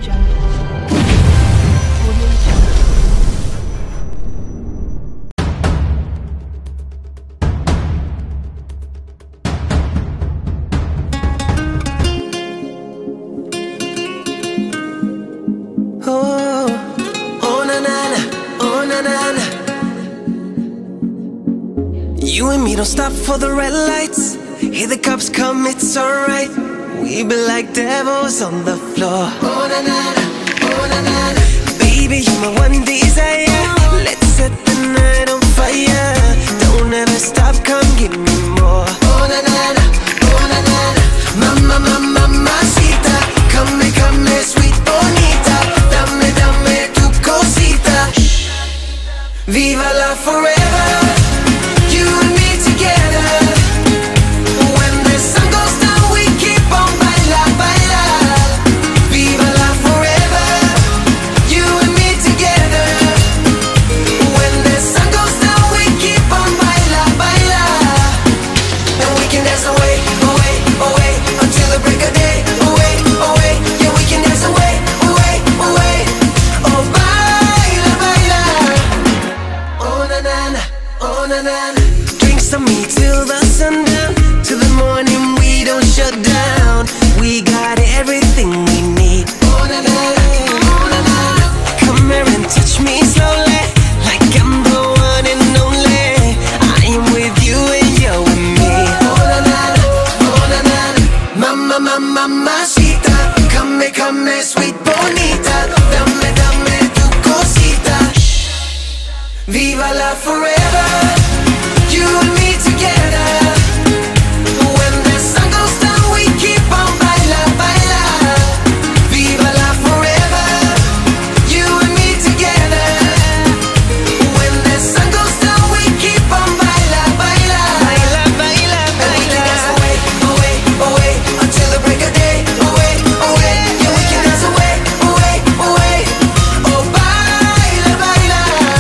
You and me don't stop for the red lights. Hear the cops come, it's alright. We be like devils on the floor. Oh na na na, oh na na na. Baby, you're my one desire. Let's set the night on fire. Don't ever stop, come give me more. Oh na na na, oh na na na. Mama, mama, mamacita. Come, come, sweet bonita. Dame, dame tu cosita. Viva la forever. You and me together. When the sun goes down, we keep on baila, baila. Viva la forever. You and me together. When the sun goes down, we keep on baila, baila. And we can dance away, away, away until the break of day. Away, away, yeah, we can dance away, away, away. Oh, baila, baila. Oh na na na, oh na na na. Drinks on me till the sundown. Till the morning we don't shut down. We got everything we need. Oh na na, oh na na. Come here and touch me slowly, like I'm the one and only. I am with you and you're with me. Oh na na, oh na na. Mama, mama, mamacita. Come, come, sweet bonita. Dame, dame tu cosita. Viva la forever. You and me together. When the sun goes down, we keep on baila, baila. Viva la forever. You and me together. When the sun goes down, we keep on baila, baila. Baila, baila, baila. And we can dance away, away, away until the break of day. Away, away. Yeah, we can dance away, away, away. Oh, baila, baila.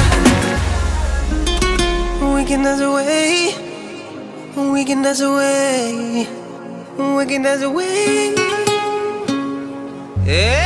We can dance away. We can dance away. We can dance away. Yeah.